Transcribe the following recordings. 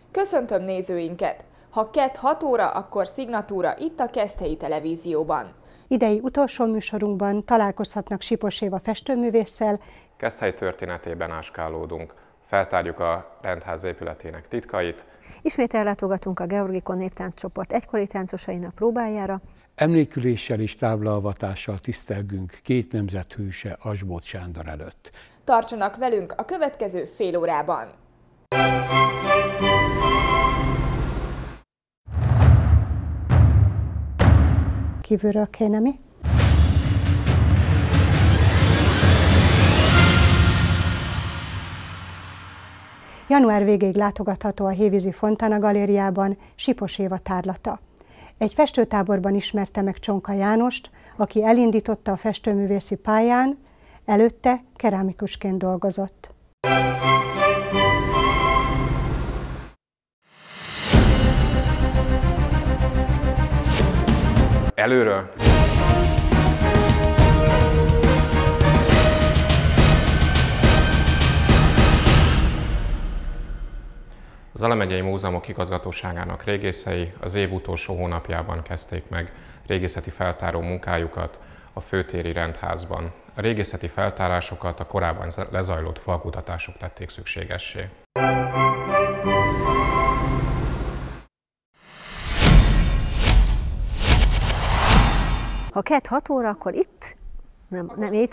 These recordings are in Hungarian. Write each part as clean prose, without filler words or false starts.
Köszöntöm nézőinket! Ha kedd 6 óra, akkor szignatúra itt a Keszthelyi Televízióban. Idei utolsó műsorunkban találkozhatnak Sipos Éva festőművésszel. Keszthely történetében áskálódunk, feltárjuk a rendház épületének titkait. Ismét ellátogatunk a Georgikon néptánccsoport egykori táncosainak próbájára. Emléküléssel és táblaavatással tisztelgünk két nemzet hőse Asbóth Sándor előtt. Tartsanak velünk a következő fél órában! Kívülről kéne mi? Január végéig látogatható a Hévízi Fontana galériában Sipos Éva tárlata. Egy festőtáborban ismerte meg Csonka Jánost, aki elindította a festőművészi pályán, előtte kerámikusként dolgozott. Előről. Az Zala megyei Múzeumok Igazgatóságának régészei az év utolsó hónapjában kezdték meg régészeti feltáró munkájukat a főtéri rendházban. A régészeti feltárásokat a korábban lezajlott falkutatások tették szükségessé. Ha kedd 6 óra, akkor itt, nem itt.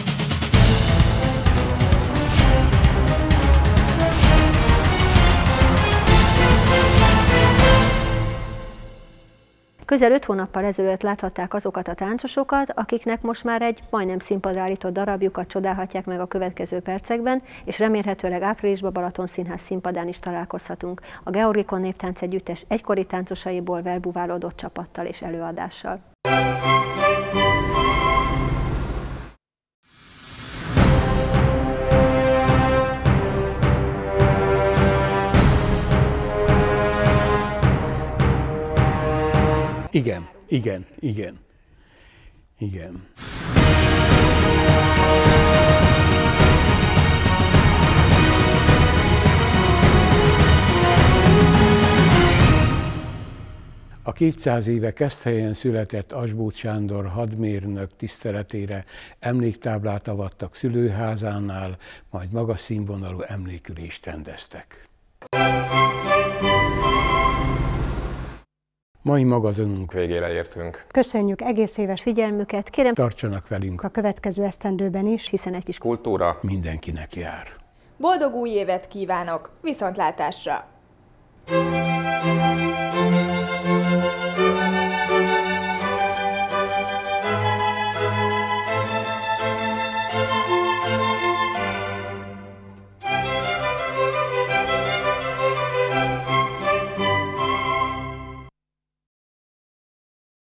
Közel 5 hónappal ezelőtt láthatták azokat a táncosokat, akiknek most már egy majdnem színpadra állított darabjukat csodálhatják meg a következő percekben, és remélhetőleg áprilisban Balaton Színház színpadán is találkozhatunk a Georgikon Néptánc Együttes egykori táncosaiból verbuválódott csapattal és előadással. Igen. A 200 éve Keszthelyen született Asbóth Sándor hadmérnök tiszteletére emléktáblát avattak szülőházánál, majd magas színvonalú emlékülést rendeztek. Mai magazinunk végére értünk. Köszönjük egész éves Figyelmüket, kérem, Tartsanak velünk, a következő esztendőben is, hiszen egy kis Kultúra mindenkinek jár. Boldog új évet kívánok! Viszontlátásra!